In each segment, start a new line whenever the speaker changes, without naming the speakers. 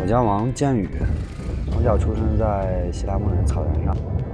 叫王建宇，从小出生在西拉木仁草原上，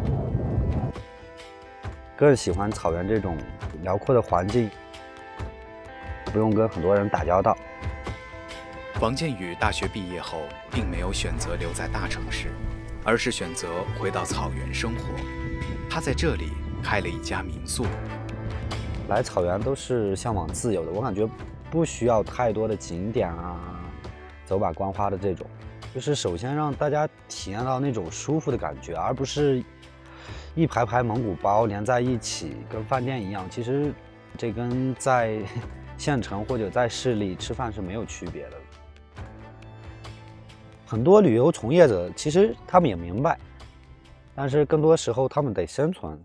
更喜欢草原这种辽阔的环境，不用跟很多人打交道。
王建宇大学毕业后，并没有选择留在大城市，而是选择回到草原生活。他在这里开了一家民宿。
来草原都是向往自由的，我感觉不需要太多的景点啊，走马观花的这种，就是首先让大家体验到那种舒服的感觉，而不是一排排蒙古包连在一起，跟饭店一样。其实这跟在县城或者在市里吃饭是没有区别的。很多旅游从业者其实他们也明白，但是更多时候他们得生存。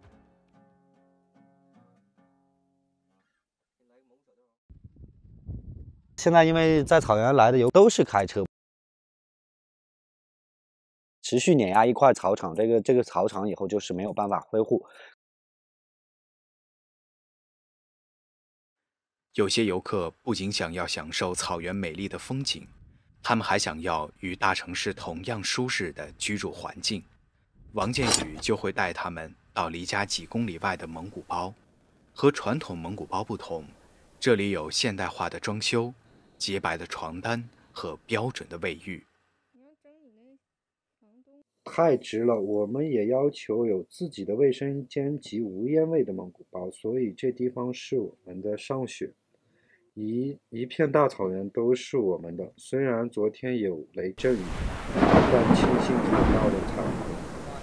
现在因为在草原来的游都是开车，持续碾压一块草场，这个草场以后就是没有办法恢复。
有些游客不仅想要享受草原美丽的风景，他们还想要与大城市同样舒适的居住环境。王建宇就会带他们到离家几公里外的蒙古包。和传统蒙古包不同，这里有现代化的装修、洁白的床单和标准的卫浴。
太直了，我们也要求有自己的卫生间及无烟味的蒙古包，所以这地方是我们的上选。一片大草原都是我们的，虽然昨天有雷阵雨，但庆幸看到了彩虹。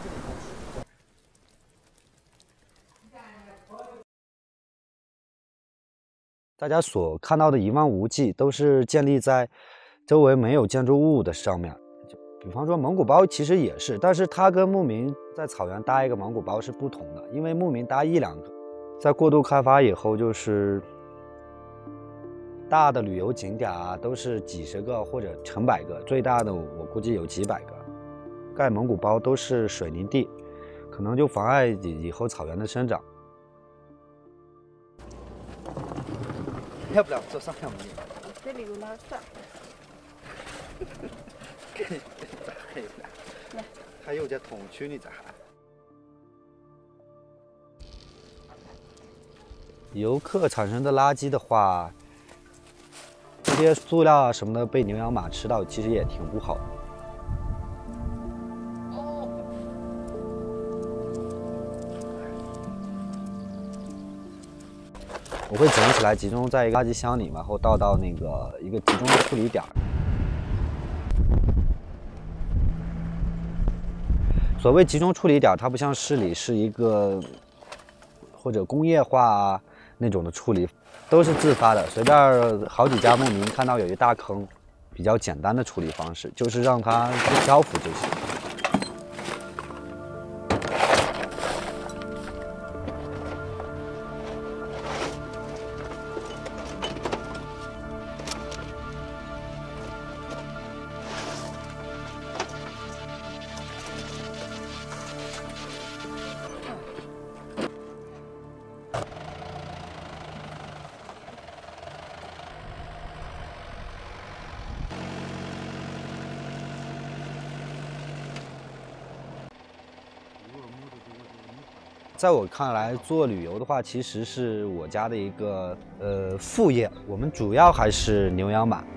大家所看到的一望无际，都是建立在周围没有建筑物的上面。比方说蒙古包其实也是，但是它跟牧民在草原搭一个蒙古包是不同的，因为牧民搭一两个，在过度开发以后，就是大的旅游景点啊，都是几十个或者成百个，最大的我估计有几百个。盖蒙古包都是水泥地，可能就妨碍以后草原的生长。
要不了坐上面。
这里有垃圾。
咋黑了？还有这同区你咋还？
游客产生的垃圾的话，这些塑料啊什么的被牛羊马吃到，其实也挺不好的。我会捡起来，集中在一个垃圾箱里，然后倒到那个一个集中的处理点。所谓集中处理点，它不像市里是一个或者工业化啊那种的处理，都是自发的。随便好几家牧民看到有一大坑，比较简单的处理方式就是让它不漂浮就行。在我看来，做旅游的话，其实是我家的一个副业。我们主要还是牛羊马。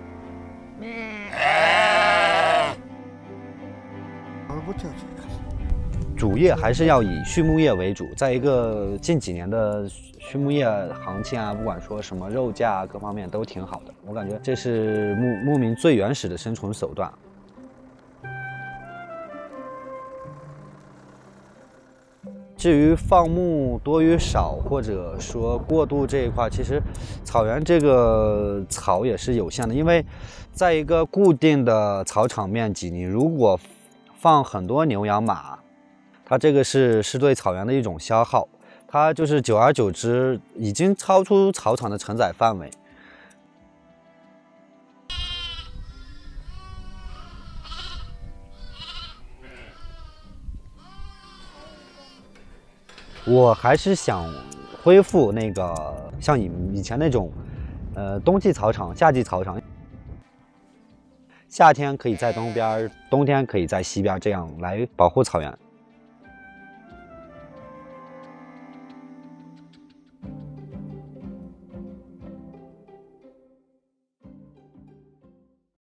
主业还是要以畜牧业为主。再一个，近几年的畜牧业行情啊，不管说什么肉价啊，各方面都挺好的。我感觉这是牧民最原始的生存手段。至于放牧多与少，或者说过度这一块，其实草原这个草也是有限的，因为在一个固定的草场面积，你如果放很多牛羊马，它这个是对草原的一种消耗，它就是久而久之已经超出草场的承载范围。我还是想恢复那个像以前那种，冬季草场、夏季草场。 夏天可以在东边，冬天可以在西边，这样来保护草原。